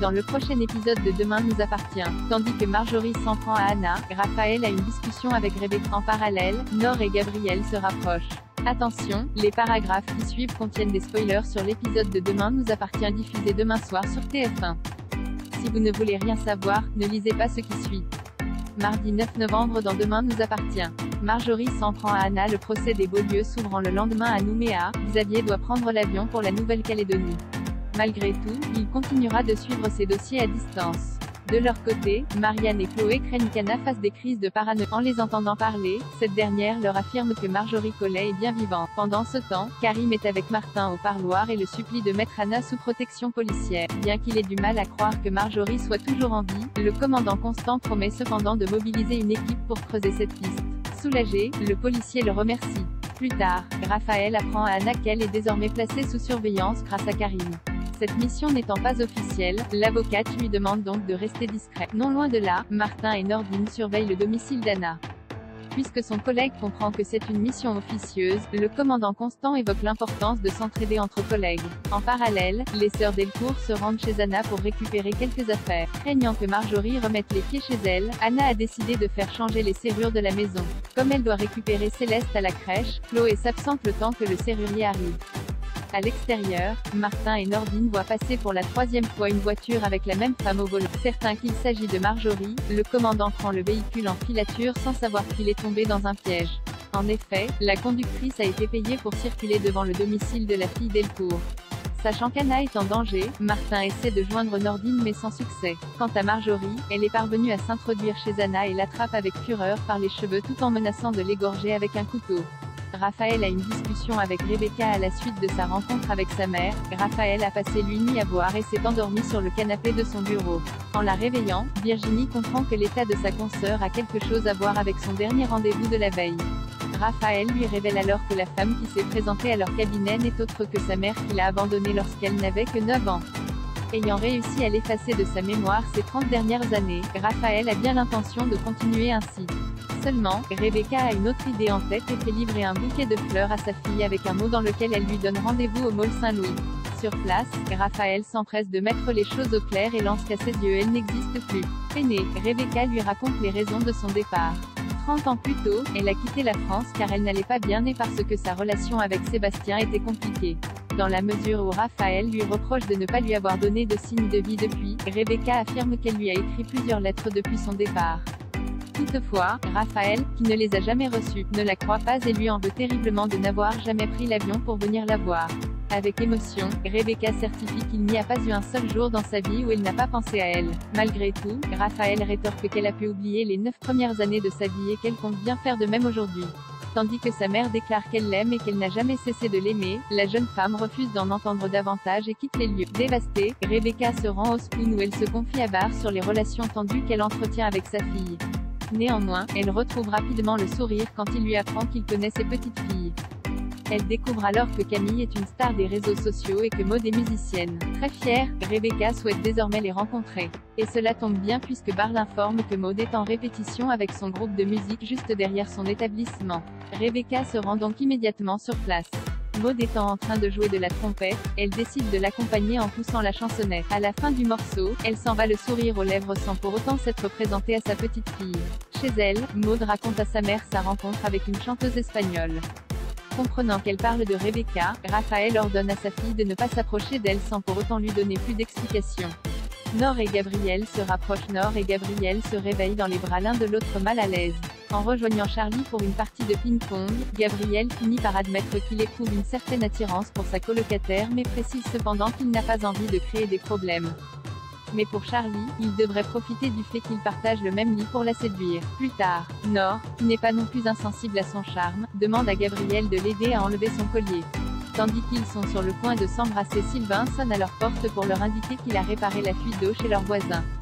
Dans le prochain épisode de Demain nous appartient, tandis que Marjorie s'en prend à Anna, Raphaël a une discussion avec Rebecca. En parallèle, Nor et Gabriel se rapprochent. Attention, les paragraphes qui suivent contiennent des spoilers sur l'épisode de Demain nous appartient diffusé demain soir sur TF1. Si vous ne voulez rien savoir, ne lisez pas ce qui suit. Mardi 9 novembre dans Demain nous appartient. Marjorie s'en prend à Anna. Le procès des Beaulieu s'ouvrant le lendemain à Nouméa. Xavier doit prendre l'avion pour la Nouvelle-Calédonie. Malgré tout, il continuera de suivre ses dossiers à distance. De leur côté, Marianne et Chloé craignent qu'Anna fasse des crises de paranoïa. En les entendant parler, cette dernière leur affirme que Marjorie Collet est bien vivante. Pendant ce temps, Karim est avec Martin au parloir et le supplie de mettre Anna sous protection policière. Bien qu'il ait du mal à croire que Marjorie soit toujours en vie, le commandant Constant promet cependant de mobiliser une équipe pour creuser cette piste. Soulagé, le policier le remercie. Plus tard, Raphaël apprend à Anna qu'elle est désormais placée sous surveillance grâce à Karim. Cette mission n'étant pas officielle, l'avocate lui demande donc de rester discret. Non loin de là, Martin et Nordine surveillent le domicile d'Anna. Puisque son collègue comprend que c'est une mission officieuse, le commandant Constant évoque l'importance de s'entraider entre collègues. En parallèle, les sœurs Delcourt se rendent chez Anna pour récupérer quelques affaires. Craignant que Marjorie remette les pieds chez elle, Anna a décidé de faire changer les serrures de la maison. Comme elle doit récupérer Céleste à la crèche, Chloé s'absente le temps que le serrurier arrive. À l'extérieur, Martin et Nordine voient passer pour la troisième fois une voiture avec la même femme au volant. Certain qu'il s'agit de Marjorie, le commandant prend le véhicule en filature sans savoir qu'il est tombé dans un piège. En effet, la conductrice a été payée pour circuler devant le domicile de la fille Delcourt. Sachant qu'Anna est en danger, Martin essaie de joindre Nordine mais sans succès. Quant à Marjorie, elle est parvenue à s'introduire chez Anna et l'attrape avec fureur par les cheveux tout en menaçant de l'égorger avec un couteau. Raphaël a une discussion avec Rebecca à la suite de sa rencontre avec sa mère. Raphaël a passé l'une nuit à boire et s'est endormi sur le canapé de son bureau. En la réveillant, Virginie comprend que l'état de sa consoeur a quelque chose à voir avec son dernier rendez-vous de la veille. Raphaël lui révèle alors que la femme qui s'est présentée à leur cabinet n'est autre que sa mère qui l'a abandonnée lorsqu'elle n'avait que 9 ans. Ayant réussi à l'effacer de sa mémoire ces 30 dernières années, Raphaël a bien l'intention de continuer ainsi. Seulement, Rebecca a une autre idée en tête et fait livrer un bouquet de fleurs à sa fille avec un mot dans lequel elle lui donne rendez-vous au Mall Saint-Louis. Sur place, Raphaël s'empresse de mettre les choses au clair et lance qu'à ses yeux elle n'existe plus. Peinée, Rebecca lui raconte les raisons de son départ. 30 ans plus tôt, elle a quitté la France car elle n'allait pas bien et parce que sa relation avec Sébastien était compliquée. Dans la mesure où Raphaël lui reproche de ne pas lui avoir donné de signe de vie depuis, Rebecca affirme qu'elle lui a écrit plusieurs lettres depuis son départ. Toutefois, Raphaël, qui ne les a jamais reçues, ne la croit pas et lui en veut terriblement de n'avoir jamais pris l'avion pour venir la voir. Avec émotion, Rebecca certifie qu'il n'y a pas eu un seul jour dans sa vie où elle n'a pas pensé à elle. Malgré tout, Raphaël rétorque qu'elle a pu oublier les 9 premières années de sa vie et qu'elle compte bien faire de même aujourd'hui. Tandis que sa mère déclare qu'elle l'aime et qu'elle n'a jamais cessé de l'aimer, la jeune femme refuse d'en entendre davantage et quitte les lieux. Dévastée, Rebecca se rend au Spoon où elle se confie à Barr sur les relations tendues qu'elle entretient avec sa fille. Néanmoins, elle retrouve rapidement le sourire quand il lui apprend qu'il connaît ses petites filles. Elle découvre alors que Camille est une star des réseaux sociaux et que Maud est musicienne. Très fière, Rebecca souhaite désormais les rencontrer. Et cela tombe bien puisque Barr l'informe que Maud est en répétition avec son groupe de musique juste derrière son établissement. Rebecca se rend donc immédiatement sur place. Maud étant en train de jouer de la trompette, elle décide de l'accompagner en poussant la chansonnette. À la fin du morceau, elle s'en va le sourire aux lèvres sans pour autant s'être présentée à sa petite fille. Chez elle, Maud raconte à sa mère sa rencontre avec une chanteuse espagnole. Comprenant qu'elle parle de Rebecca, Raphaël ordonne à sa fille de ne pas s'approcher d'elle sans pour autant lui donner plus d'explications. Nor et Gabriel se rapprochent. Nor et Gabriel se réveillent dans les bras l'un de l'autre mal à l'aise. En rejoignant Charlie pour une partie de ping-pong, Gabriel finit par admettre qu'il éprouve une certaine attirance pour sa colocataire mais précise cependant qu'il n'a pas envie de créer des problèmes. Mais pour Charlie, il devrait profiter du fait qu'ils partagent le même lit pour la séduire. Plus tard, Nor, qui n'est pas non plus insensible à son charme, demande à Gabriel de l'aider à enlever son collier. Tandis qu'ils sont sur le point de s'embrasser, Sylvain sonne à leur porte pour leur indiquer qu'il a réparé la fuite d'eau chez leur voisin.